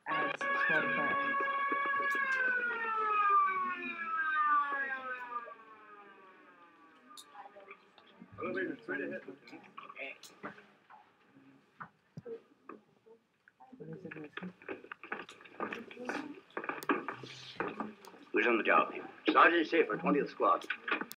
Add squad buttons. What is it missing? Who's on the job? Sergeant Schaefer, 20th Squad.